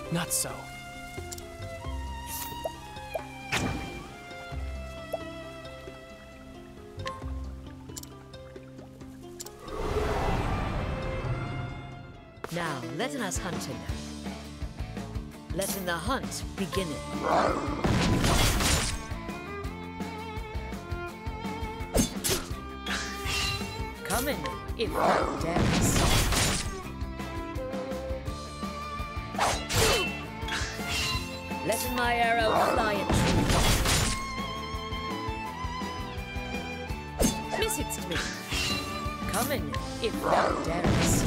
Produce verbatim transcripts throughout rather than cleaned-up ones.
Not so. Now, letting us hunt him. Letting the hunt begin. Come in, if thou darest. Letting my arrow fly and true. Miss it to me. Come in, if thou darest.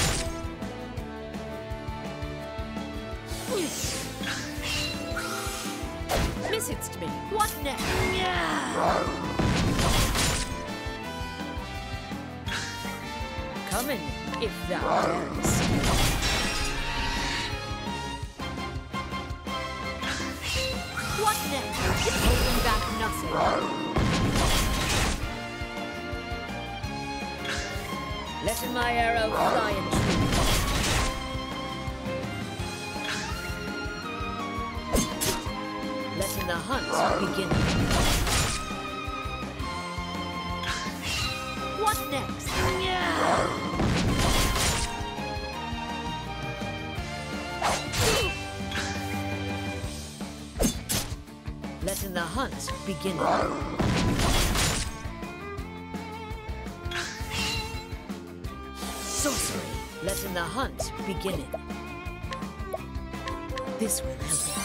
Miss it to me. What next? Yeah. Come in, if thou darest. What next? Holding back nothing. Letting my arrow fly and true. Letting the hunt begin. What next? Yeah. Letting the hunt begin. Sorcery. Letting the hunt begin. This will help us.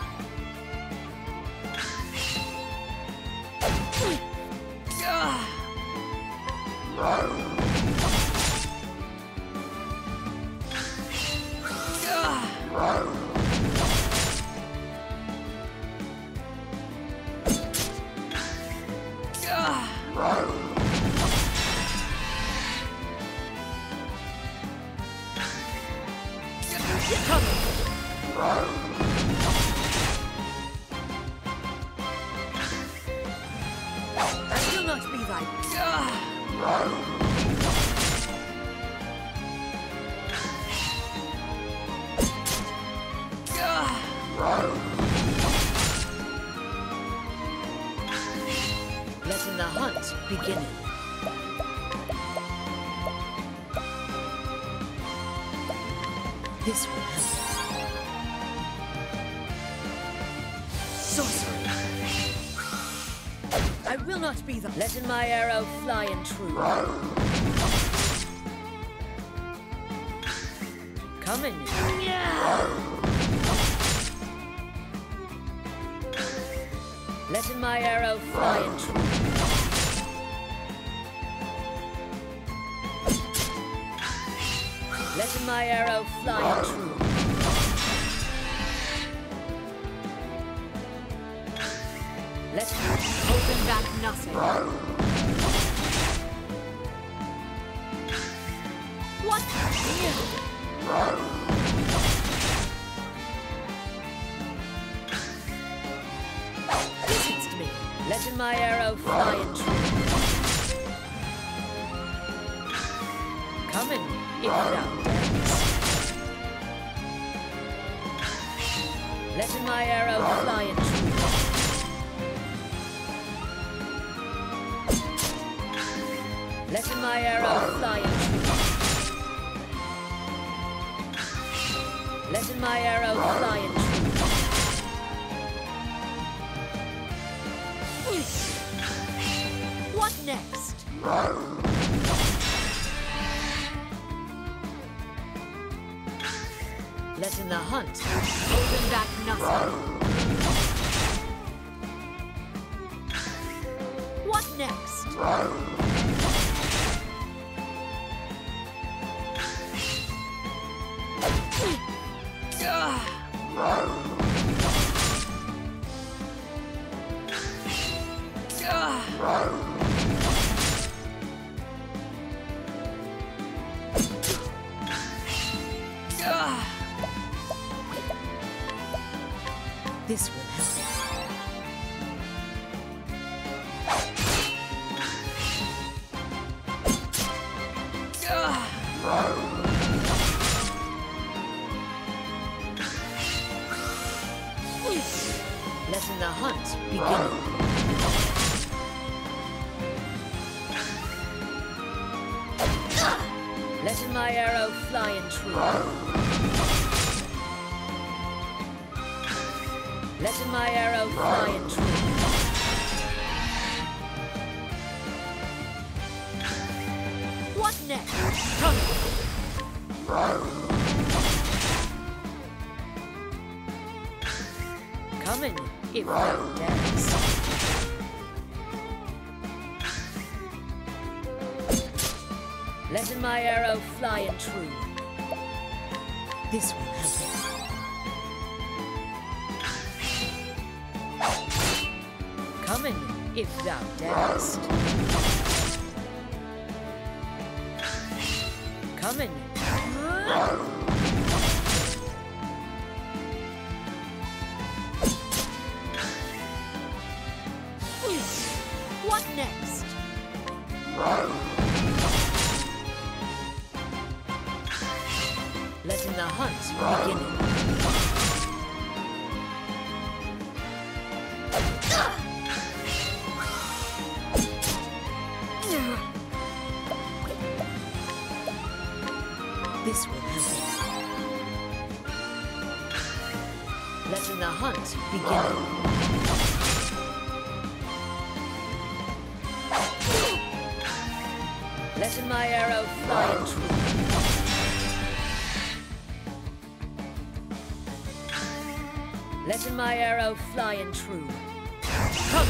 Letting the hunt begin. This will help. Sorcery. I will not be the. Letting my arrow fly and true. Coming. Yeah. Letting my arrow fly and true. Letting my arrow fly and true. Letting holding back nothing. What? Listen to me. Letting my arrow fly and true. Coming, if thou darest. Letting my arrow fly and true. Letting my arrow fly and true. Letting my arrow fly and true. What next? Letting the hunt, holding back nothing. What next? This will help. Letting the hunt begin. Letting my arrow fly and true. Letting my arrow fly and true. What next? Coming. Coming, if thou darest. Letting my arrow fly and true. This will help it. Coming, if thou darest. Coming. What next? Letting the hunt begin. This will help. Letting the hunt begin. Letting my arrow fly and true. Letting my arrow fly and true. Come!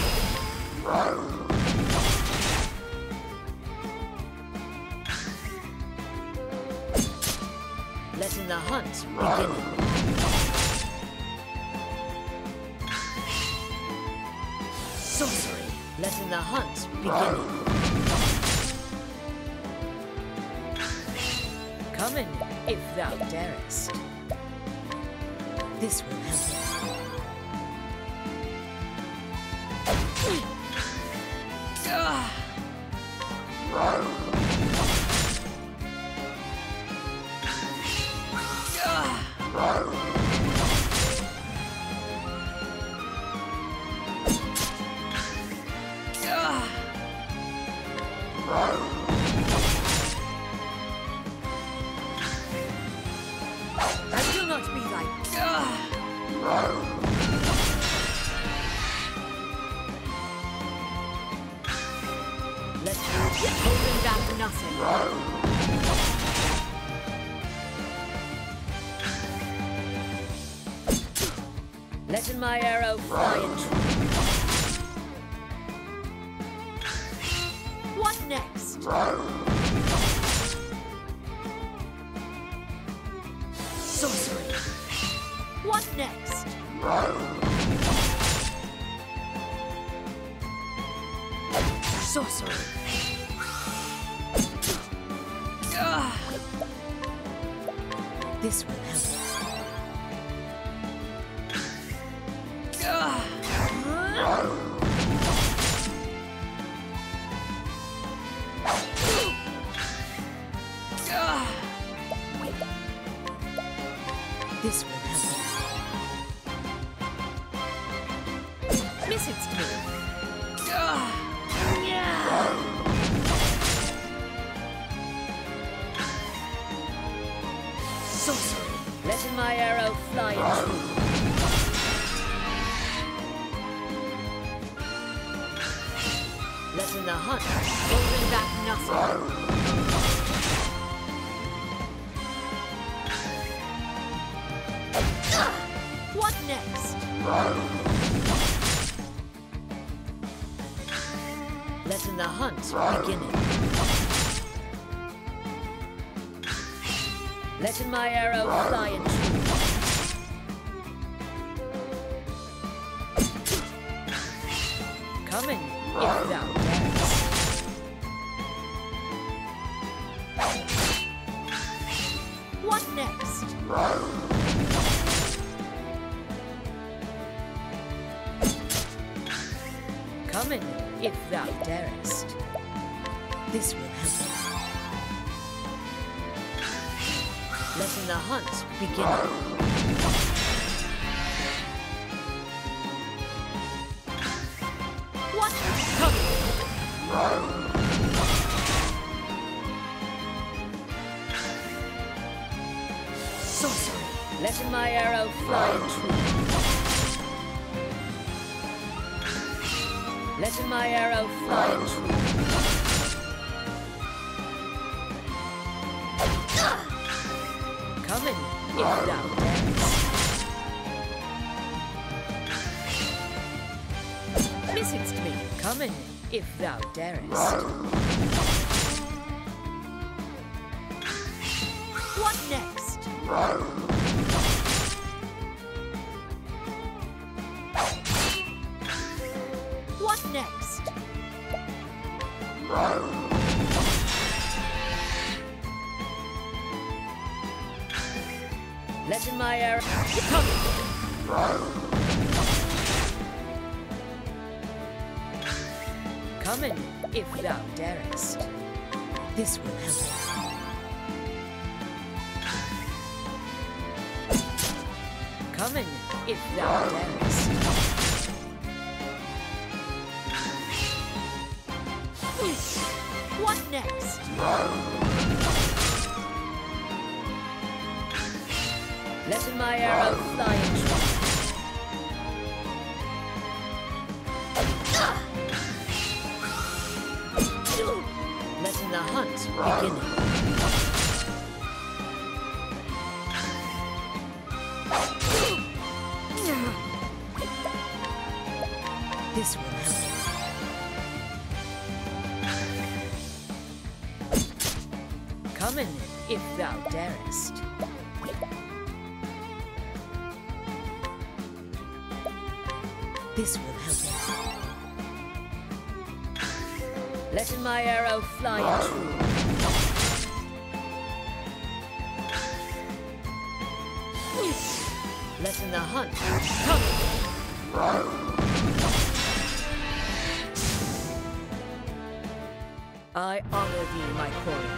Letting the hunt begin. Sorcery. Letting the hunt begin. Coming, if thou darest. This will help. I will not be like. Let's holding back nothing. Letting my arrow fly and true. What next? Sorcery. What next? Sorcery. This will help. This will help. Miss it to me. Sorcery. Letting my arrow fly and true. Letting the hunt, holding back nothing. What next? Letting the hunt begin. Letting my arrow fly and true. Coming, if thou darest. What next? Coming, if thou darest. This will help us. Letting the hunt begin. Letting my arrow fly true. Letting my arrow fly true. Coming, if thou darest. Missingst me, coming, if thou darest. What next? What next? Letting my arrow come. Coming, if thou darest. This will help. Coming, if thou darest. What next? Letting my arrow fly in true. Letting the hunt begin. This will help. Coming, if thou darest. This will help it. Letting my arrow fly true. Letting the hunt come. I honor thee, my quarry.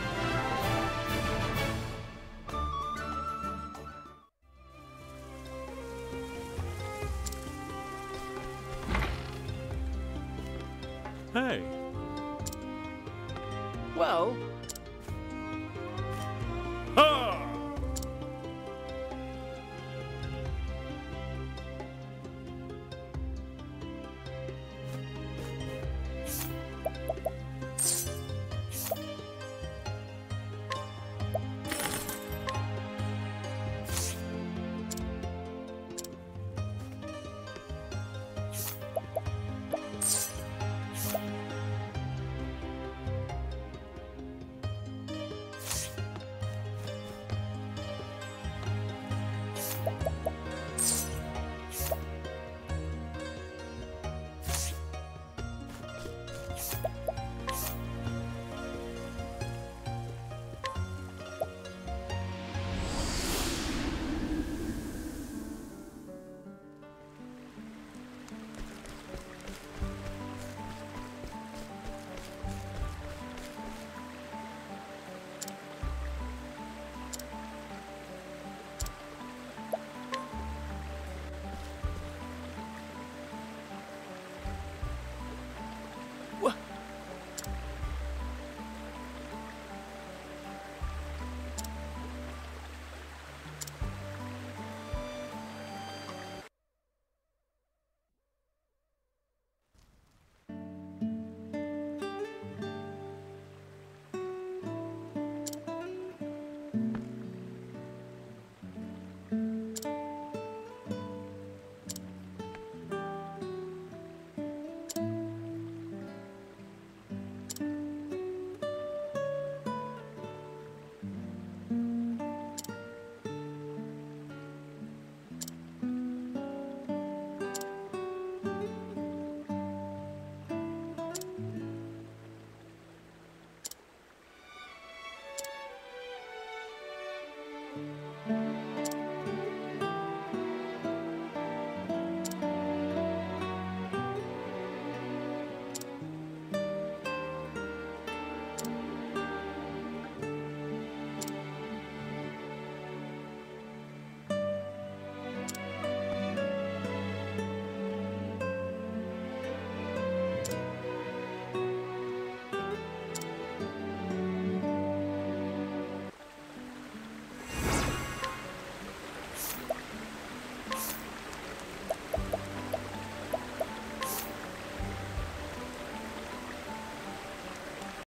Hey. Well,